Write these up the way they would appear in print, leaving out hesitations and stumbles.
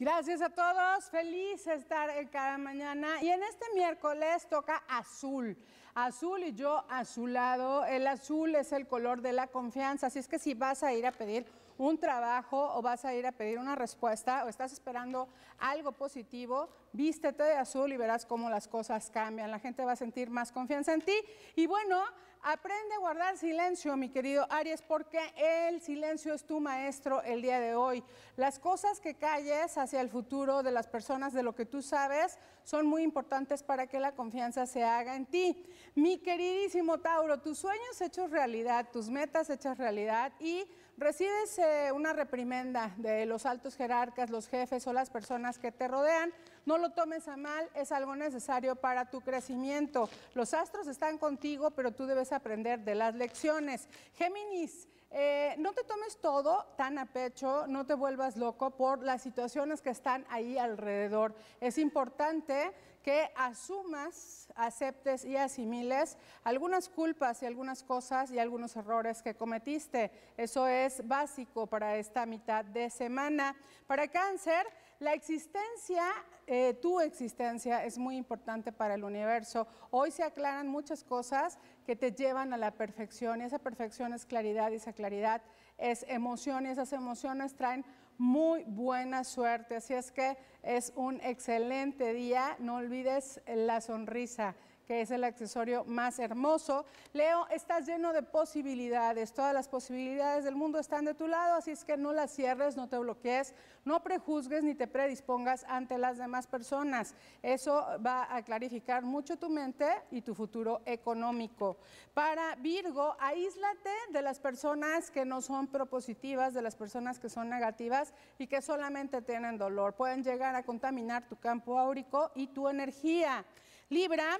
Gracias a todos, feliz estar cada mañana y en este miércoles toca azul, azul y yo azulado. El azul es el color de la confianza, así es que si vas a ir a pedir un trabajo o vas a ir a pedir una respuesta o estás esperando algo positivo, vístete de azul y verás cómo las cosas cambian. La gente va a sentir más confianza en ti y bueno, aprende a guardar silencio, mi querido Aries, porque el silencio es tu maestro el día de hoy. Las cosas que calles hacia el futuro de las personas, de lo que tú sabes, son muy importantes para que la confianza se haga en ti. Mi queridísimo Tauro, tus sueños hechos realidad, tus metas hechas realidad y recibes una reprimenda de los altos jerarcas, los jefes o las personas que te rodean. No lo tomes a mal, es algo necesario para tu crecimiento. Los astros están contigo, pero tú debes aprender de las lecciones. Géminis, no te tomes todo tan a pecho, no te vuelvas loco por las situaciones que están ahí alrededor. Es importante que asumas, aceptes y asimiles algunas culpas y algunas cosas y algunos errores que cometiste. Eso es básico para esta mitad de semana. Para Cáncer, la existencia, tu existencia es muy importante para el universo. Hoy se aclaran muchas cosas que te llevan a la perfección y esa perfección es claridad y esa claridad es emoción y esas emociones traen muy buena suerte. Así es que es un excelente día. No olvides la sonrisa, que es el accesorio más hermoso. Leo, estás lleno de posibilidades, todas las posibilidades del mundo están de tu lado, así es que no las cierres, no te bloquees, no prejuzgues ni te predispongas ante las demás personas. Eso va a clarificar mucho tu mente y tu futuro económico. Para Virgo, aíslate de las personas que no son propositivas, de las personas que son negativas y que solamente tienen dolor. Pueden llegar a contaminar tu campo áurico y tu energía. Libra,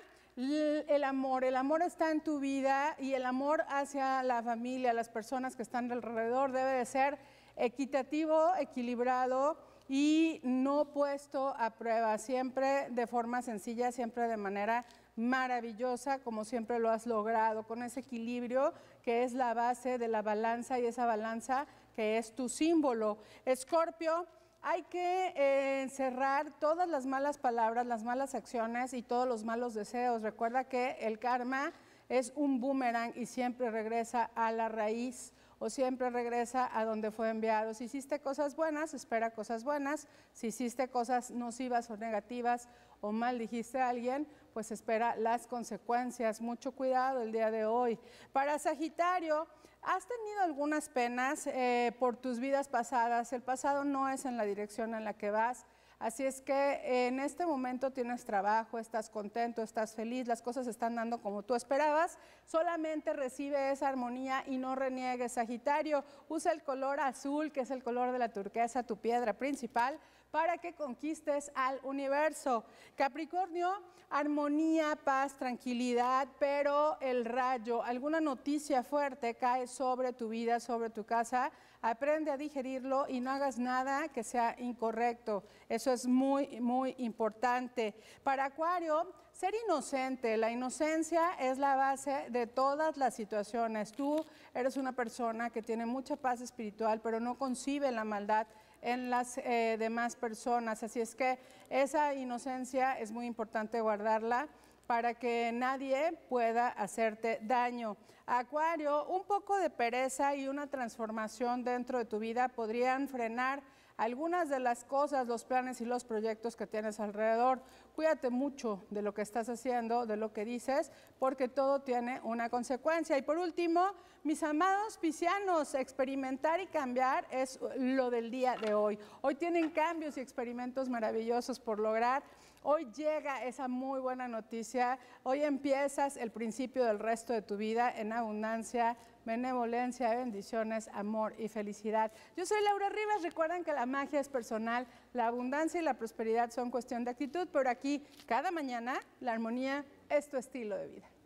el amor está en tu vida y el amor hacia la familia, las personas que están alrededor debe de ser equitativo, equilibrado y no puesto a prueba, siempre de forma sencilla, siempre de manera maravillosa, como siempre lo has logrado, con ese equilibrio que es la base de la balanza y esa balanza que es tu símbolo. Escorpio, hay que cerrar todas las malas palabras, las malas acciones y todos los malos deseos. Recuerda que el karma es un boomerang y siempre regresa a la raíz o siempre regresa a donde fue enviado. Si hiciste cosas buenas, espera cosas buenas. Si hiciste cosas nocivas o negativas o maldijiste a alguien, pues espera las consecuencias. Mucho cuidado el día de hoy. Para Sagitario, ¿has tenido algunas penas por tus vidas pasadas? El pasado no es en la dirección en la que vas. Así es que en este momento tienes trabajo, estás contento, estás feliz, las cosas se están dando como tú esperabas. Solamente recibe esa armonía y no reniegues, Sagitario. Usa el color azul, que es el color de la turquesa, tu piedra principal, para que conquistes al universo. Capricornio, armonía, paz, tranquilidad, pero el rayo, alguna noticia fuerte cae sobre tu vida, sobre tu casa. Aprende a digerirlo y no hagas nada que sea incorrecto. Eso es muy, muy importante. Para Acuario, ser inocente. La inocencia es la base de todas las situaciones. Tú eres una persona que tiene mucha paz espiritual, pero no concibe la maldad en las demás personas. Así es que esa inocencia es muy importante guardarla para que nadie pueda hacerte daño. Acuario, un poco de pereza y una transformación dentro de tu vida podrían frenar algunas de las cosas, los planes y los proyectos que tienes alrededor. Cuídate mucho de lo que estás haciendo, de lo que dices, porque todo tiene una consecuencia. Y por último, mis amados piscianos, experimentar y cambiar es lo del día de hoy. Hoy tienen cambios y experimentos maravillosos por lograr. Hoy llega esa muy buena noticia. Hoy empiezas el principio del resto de tu vida en abundancia, benevolencia, bendiciones, amor y felicidad. Yo soy Laura Rivas. Recuerden que la magia es personal, la abundancia y la prosperidad son cuestión de actitud, pero aquí cada mañana la armonía es tu estilo de vida.